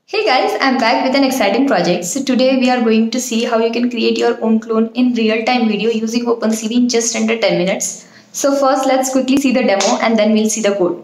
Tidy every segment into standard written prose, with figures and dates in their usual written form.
Hey guys, I'm back with an exciting project. So today we are going to see how you can create your own clone in real-time video using Opencv in just under 10 minutes. So first let's quickly see the demo and then we'll see the code.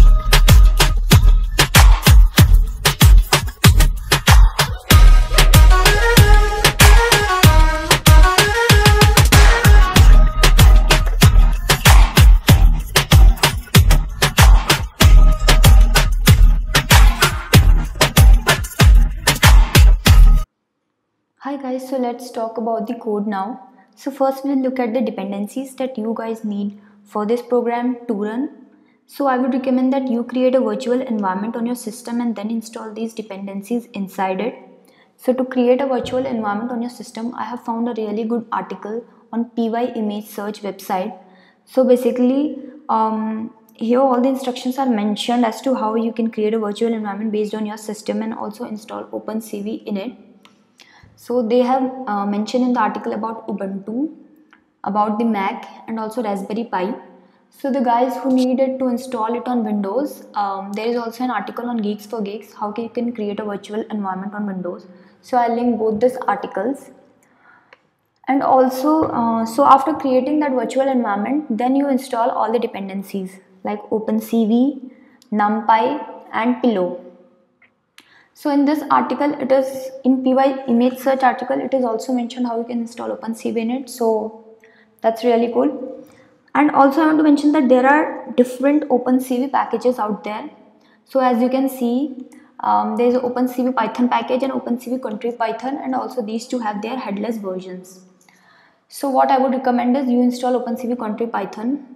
Hi guys, so let's talk about the code now. So first we'll look at the dependencies that you guys need for this program to run. So I would recommend that you create a virtual environment on your system and then install these dependencies inside it. So to create a virtual environment on your system, I have found a really good article on PY Image Search website. So basically, here all the instructions are mentioned as to how you can create a virtual environment based on your system and also install Opencv in it. So they have mentioned in the article about Ubuntu, about the Mac and also Raspberry Pi. So the guys who needed to install it on Windows, there is also an article on Geeks for Geeks, how you can create a virtual environment on Windows. So I'll link both these articles. And also, so after creating that virtual environment, then you install all the dependencies like Opencv, Numpy and Pillow. So in this article, it is in PY image search article, it is also mentioned how you can install Opencv in it. So that's really cool. And also I want to mention that there are different Opencv packages out there. So as you can see, there is an Opencv Python package and Opencv Country Python, and also these two have their headless versions. So what I would recommend is you install Opencv Country Python.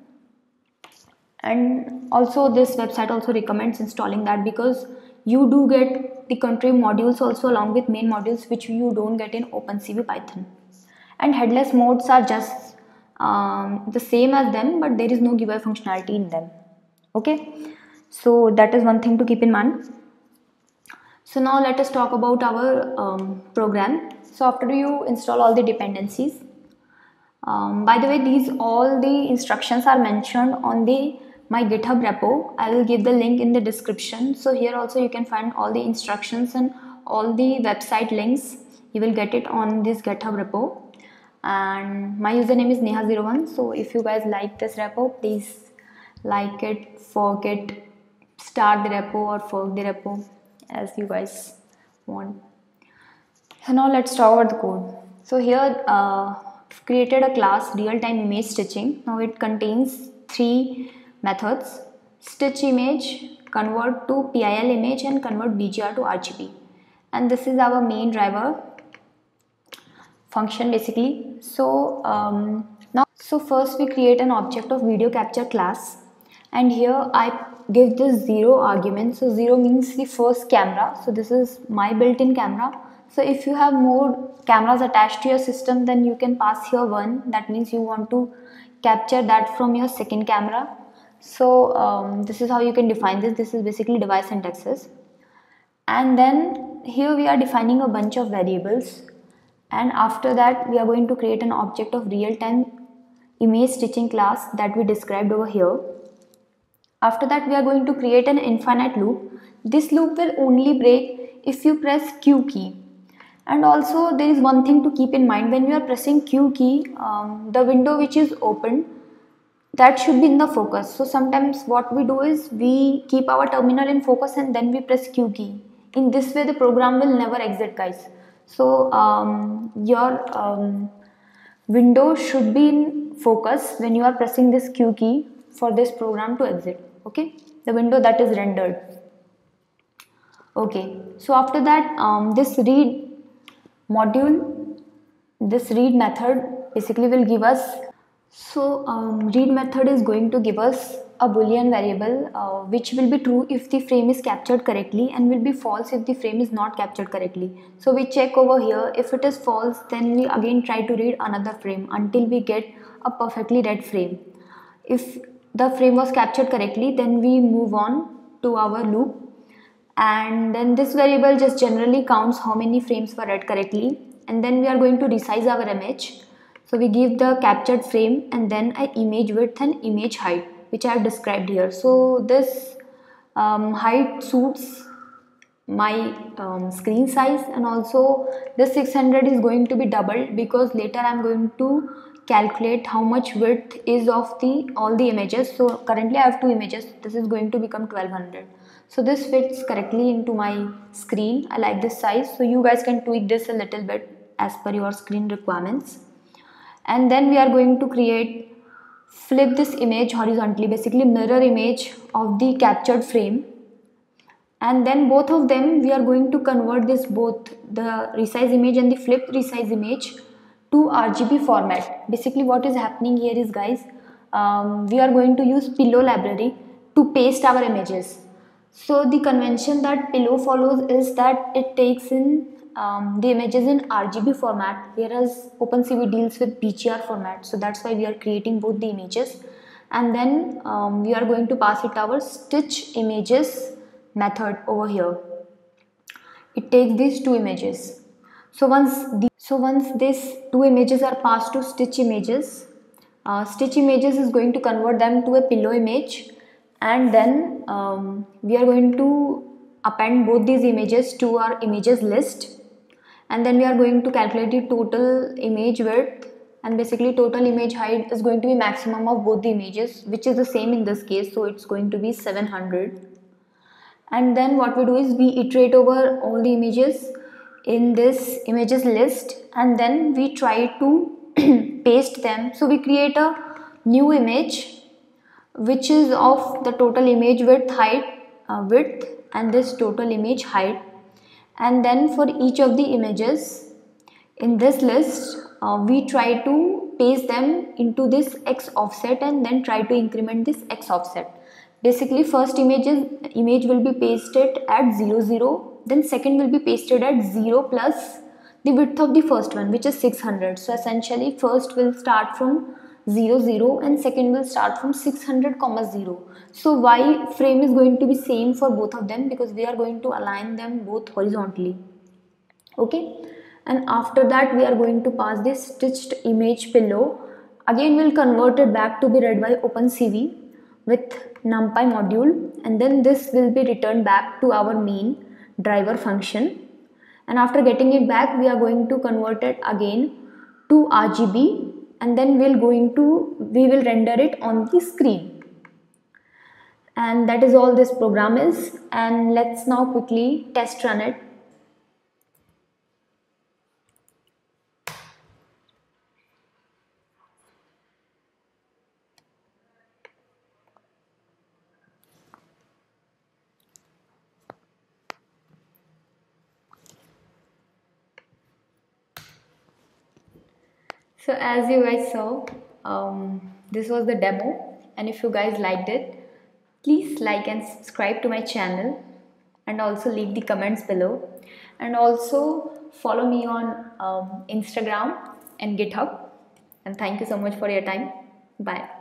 And also this website also recommends installing that because you do get the country modules also along with main modules, which you don't get in Opencv Python. And headless modes are just the same as them, but there is no giveaway functionality in them. Okay, so that is one thing to keep in mind. So now let us talk about our program. So after you install all the dependencies, by the way, all the instructions are mentioned on my GitHub repo. I will give the link in the description. So here also you can find all the instructions and all the website links. You will get it on this GitHub repo. And my username is Neha01. So if you guys like this repo, please like it, fork it, start the repo or fork the repo as you guys want. So now let's talk about the code. So here I've created a class real-time image stitching. Now it contains 3 methods: stitch image, convert to PIL image and convert BGR to RGB. And this is our main driver function basically. So so first we create an object of video capture class, and here I give this 0 argument. So 0 means the first camera. So this is my built-in camera. So if you have more cameras attached to your system, then you can pass here 1. That means you want to capture that from your second camera. So this is how you can define this. This is basically device syntaxes. And then here we are defining a bunch of variables. And after that we are going to create an object of real-time image stitching class that we described over here. After that we are going to create an infinite loop. This loop will only break if you press Q key. And also there is one thing to keep in mind: when you are pressing Q key, the window which is open, that should be in the focus. So sometimes what we do is we keep our terminal in focus and then we press Q key. In this way the program will never exit, guys. So your window should be in focus when you are pressing this Q key for this program to exit. Okay, the window that is rendered. Okay, so after that this read module, this read method basically will give us, read method is going to give us a boolean variable which will be true if the frame is captured correctly and will be false if the frame is not captured correctly. So we check over here. If it is false, then we again try to read another frame until we get a perfectly read frame. If the frame was captured correctly, then we move on to our loop, and then this variable just generally counts how many frames were read correctly, and then we are going to resize our image. So we give the captured frame and then an image width and image height, which I have described here. So this height suits my screen size, and also this 600 is going to be doubled because later I'm going to calculate how much width is of the all the images. So currently I have two images, this is going to become 1200. So this fits correctly into my screen. I like this size, so you guys can tweak this a little bit as per your screen requirements. And then we are going to flip this image horizontally, basically mirror image of the captured frame, and then both of them we are going to convert this, both the resize image and the flipped resize image, to RGB format. Basically what is happening here is, guys, we are going to use pillow library to paste our images. So the convention that pillow follows is that it takes in the images in RGB format, whereas Opencv deals with BGR format. So that's why we are creating both the images, and then we are going to pass it our stitch images method over here. It takes these two images. So once these two images are passed to stitch images is going to convert them to a pillow image, and then we are going to append both these images to our images list, and then we are going to calculate the total image width, and basically total image height is going to be maximum of both the images, which is the same in this case, so it's going to be 700. And then what we do is we iterate over all the images in this images list, and then we try to paste them. So we create a new image which is of the total image width and this total image height, and then for each of the images in this list we try to paste them into this x offset, and then try to increment this x offset. Basically first image will be pasted at 0 0, then second will be pasted at 0 plus the width of the first one, which is 600. So essentially first will start from 0 0 and second will start from 600 comma 0. So y frame is going to be same for both of them because we are going to align them both horizontally. Okay, and after that we are going to pass this stitched image pillow. Again we'll convert it back to be read by Opencv with Numpy module, and then this will be returned back to our main driver function, and after getting it back we are going to convert it again to RGB, and then we will render it on the screen. And that is all this program is, and let's now quickly test run it. So as you guys saw, this was the demo, and if you guys liked it, please like and subscribe to my channel, and also leave the comments below, and also follow me on Instagram and GitHub. And thank you so much for your time. Bye.